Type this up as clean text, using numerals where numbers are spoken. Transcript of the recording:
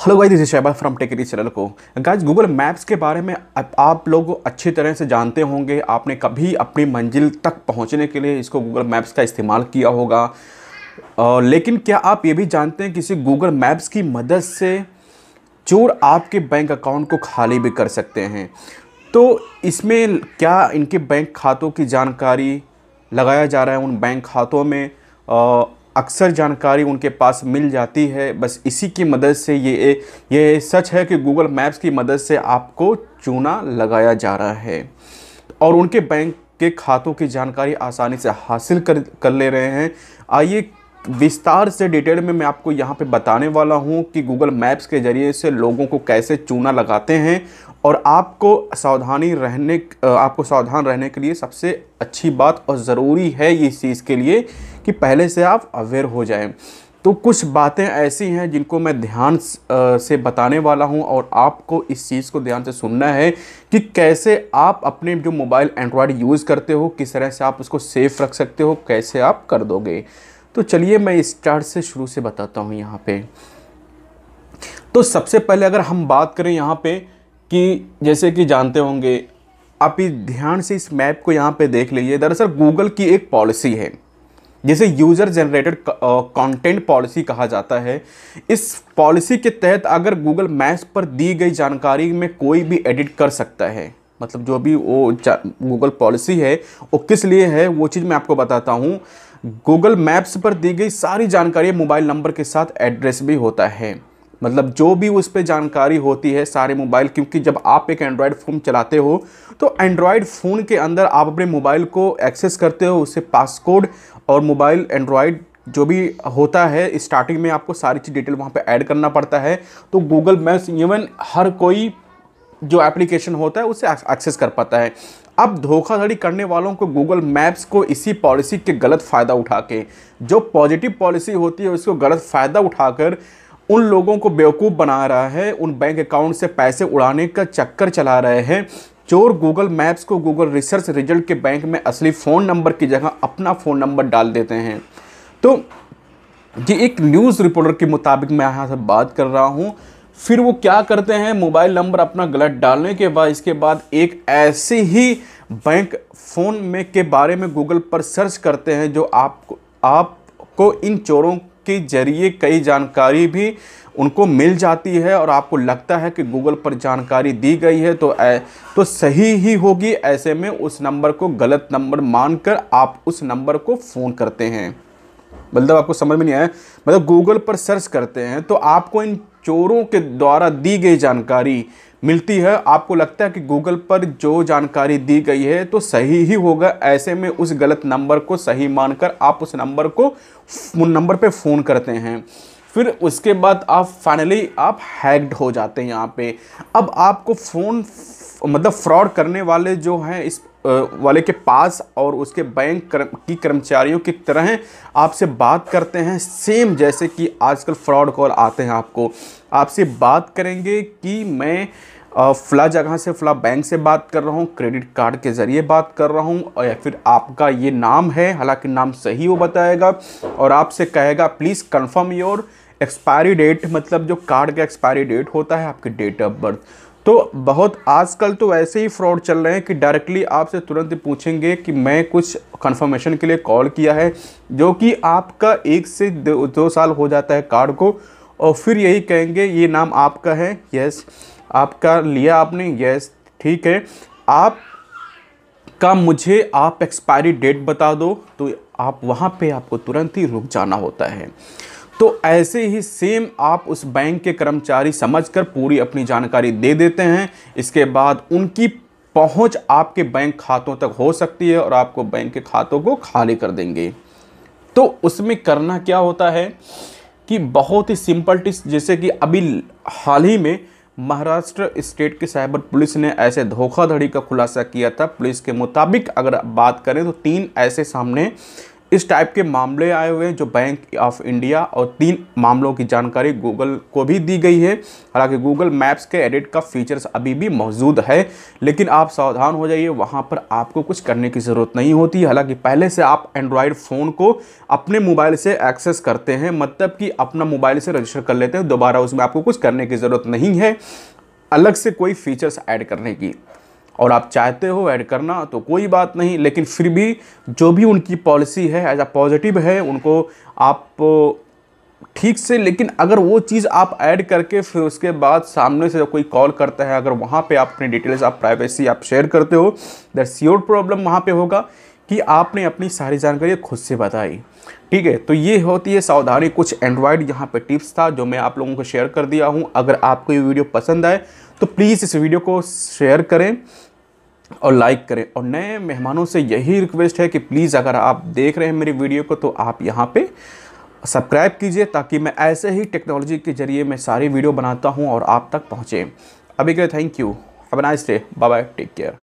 Hello guys, this is Shahbaz from Tekri channel को। Guys, Google maps के बारे में आप लोग अच्छी तरह से जानते होंगे। आपने कभी अपनी मंजिल तक पहुंचने के लिए इसको गूगल मैप्स का इस्तेमाल किया होगा। लेकिन क्या आप ये भी जानते हैं किसी गूगल मैप्स की मदद से चोर आपके बैंक अकाउंट को खाली भी कर सकते हैं? तो इसमें क्या इनके बैंक खातों की जानकारी लगाया जा रहा है उन बैंक खातों में, अक्सर जानकारी उनके पास मिल जाती है। बस इसी की मदद से ये सच है कि गूगल मैप्स की मदद से आपको चूना लगाया जा रहा है और उनके बैंक के खातों की जानकारी आसानी से हासिल कर ले रहे हैं। आइए विस्तार से डिटेल में मैं आपको यहाँ पे बताने वाला हूँ कि गूगल मैप्स के ज़रिए से लोगों को कैसे चूना लगाते हैं। और आपको सावधान रहने के लिए सबसे अच्छी बात और ज़रूरी है इस चीज़ के लिए कि पहले से आप अवेयर हो जाएं। तो कुछ बातें ऐसी हैं जिनको मैं ध्यान से बताने वाला हूं और आपको इस चीज़ को ध्यान से सुनना है कि कैसे आप अपने जो मोबाइल एंड्रॉयड यूज़ करते हो किस तरह से आप उसको सेफ़ रख सकते हो, कैसे आप कर दोगे। तो चलिए मैं स्टार्ट से शुरू से बताता हूँ यहाँ पे। तो सबसे पहले अगर हम बात करें यहाँ पे कि जैसे कि जानते होंगे आप, ध्यान से इस मैप को यहाँ पे देख लीजिए। दरअसल गूगल की एक पॉलिसी है जिसे यूज़र जनरेटेड कंटेंट पॉलिसी कहा जाता है। इस पॉलिसी के तहत अगर गूगल मैप्स पर दी गई जानकारी में कोई भी एडिट कर सकता है, मतलब जो भी वो गूगल पॉलिसी है वो किस लिए है वो चीज़ मैं आपको बताता हूँ। गूगल मैप्स पर दी गई सारी जानकारी मोबाइल नंबर के साथ एड्रेस भी होता है, मतलब जो भी उस पर जानकारी होती है सारे मोबाइल, क्योंकि जब आप एक एंड्रॉयड फ़ोन चलाते हो तो एंड्रॉयड फ़ोन के अंदर आप अपने मोबाइल को एक्सेस करते हो, उससे पासकोड और मोबाइल एंड्रॉयड जो भी होता है स्टार्टिंग में आपको सारी चीज़ डिटेल वहाँ पे ऐड करना पड़ता है। तो गूगल मैप्स इवन हर कोई जो एप्लीकेशन होता है उसे एक्सेस कर पाता है। अब धोखाधड़ी करने वालों को गूगल मैप्स को इसी पॉलिसी के गलत फ़ायदा उठा के, जो पॉजिटिव पॉलिसी होती है उसको गलत फ़ायदा उठाकर उन लोगों को बेवकूफ़ बना रहा है, उन बैंक अकाउंट से पैसे उड़ाने का चक्कर चला रहे हैं। चोर गूगल मैप्स को गूगल रिसर्च रिजल्ट के बैंक में असली फ़ोन नंबर की जगह अपना फ़ोन नंबर डाल देते हैं। तो ये एक न्यूज़ रिपोर्टर के मुताबिक मैं यहाँ से बात कर रहा हूँ। फिर वो क्या करते हैं, मोबाइल नंबर अपना गलत डालने के बाद इसके बाद एक ऐसे ही बैंक फ़ोन में के बारे में गूगल पर सर्च करते हैं जो आपको इन चोरों के जरिए कई जानकारी भी उनको मिल जाती है और आपको लगता है कि गूगल पर जानकारी दी गई है तो सही ही होगी। ऐसे में उस नंबर को गलत नंबर मानकर आप उस नंबर को फ़ोन करते हैं। मतलब आपको समझ में नहीं आया, मतलब गूगल पर सर्च करते हैं तो आपको इन चोरों के द्वारा दी गई जानकारी मिलती है। आपको लगता है कि गूगल पर जो जानकारी दी गई है तो सही ही होगा। ऐसे में उस गलत नंबर को सही मानकर आप उस नंबर पे फ़ोन करते हैं। फिर उसके बाद आप फाइनली हैक्ड हो जाते हैं यहाँ पे। अब आपको फ़ोन मतलब फ्रॉड करने वाले जो हैं इस वाले के पास और उसके बैंक की कर्मचारियों की तरह आपसे बात करते हैं, सेम जैसे कि आजकल फ्रॉड कॉल आते हैं। आपसे बात करेंगे कि मैं फ़ला जगह से फ़ला बैंक से बात कर रहा हूँ, क्रेडिट कार्ड के ज़रिए बात कर रहा हूँ, और या फिर आपका ये नाम है, हालांकि नाम सही वो बताएगा और आपसे कहेगा please confirm your expiry date, मतलब जो कार्ड का एक्सपायरी डेट होता है आपकी डेट ऑफ बर्थ। तो बहुत आजकल तो ऐसे ही फ्रॉड चल रहे हैं कि डायरेक्टली आपसे तुरंत पूछेंगे कि मैं कुछ कंफर्मेशन के लिए कॉल किया है, जो कि आपका 1 से 2 साल हो जाता है कार्ड को, और फिर यही कहेंगे ये नाम आपका है, यस आपका लिया आपने, यस ठीक है, मुझे आप एक्सपायरी डेट बता दो। तो आप वहाँ पे आपको तुरंत ही रुक जाना होता है। तो ऐसे ही सेम आप उस बैंक के कर्मचारी समझकर पूरी अपनी जानकारी दे देते हैं। इसके बाद उनकी पहुंच आपके बैंक खातों तक हो सकती है और आपको बैंक के खातों को खाली कर देंगे। तो उसमें करना क्या होता है कि बहुत ही सिंपल टिप्स, जैसे कि अभी हाल ही में महाराष्ट्र स्टेट की साइबर पुलिस ने ऐसे धोखाधड़ी का खुलासा किया था। पुलिस के मुताबिक अगर बात करें तो 3 ऐसे सामने इस टाइप के मामले आए हुए हैं जो बैंक ऑफ इंडिया और 3 मामलों की जानकारी गूगल को भी दी गई है। हालांकि गूगल मैप्स के एडिट का फीचर्स अभी भी मौजूद है, लेकिन आप सावधान हो जाइए, वहाँ पर आपको कुछ करने की ज़रूरत नहीं होती। हालांकि पहले से आप एंड्रॉयड फ़ोन को अपने मोबाइल से एक्सेस करते हैं, मतलब कि अपना मोबाइल से रजिस्टर कर लेते हैं, दोबारा उसमें आपको कुछ करने की ज़रूरत नहीं है अलग से कोई फीचर्स ऐड करने की। और आप चाहते हो ऐड करना तो कोई बात नहीं, लेकिन फिर भी जो भी उनकी पॉलिसी है एज अ पॉजिटिव है, उनको आप ठीक से, लेकिन अगर वो चीज़ आप ऐड करके फिर उसके बाद सामने से कोई कॉल करता है, अगर वहाँ पे आप अपनी डिटेल्स, आप प्राइवेसी आप शेयर करते हो, दैट्स योर प्रॉब्लम। वहाँ पे होगा कि आपने अपनी सारी जानकारी खुद से बताई, ठीक है। तो ये होती है सावधानी। कुछ एंड्रॉयड यहाँ पे टिप्स था जो मैं आप लोगों को शेयर कर दिया हूँ। अगर आपको ये वीडियो पसंद आए तो प्लीज़ इस वीडियो को शेयर करें और लाइक करें। और नए मेहमानों से यही रिक्वेस्ट है कि प्लीज़ अगर आप देख रहे हैं मेरी वीडियो को तो आप यहाँ पे सब्सक्राइब कीजिए, ताकि मैं ऐसे ही टेक्नोलॉजी के ज़रिए मैं सारी वीडियो बनाता हूँ और आप तक पहुँचे। अभी के लिए thank you, have a nice day, bye bye, take care.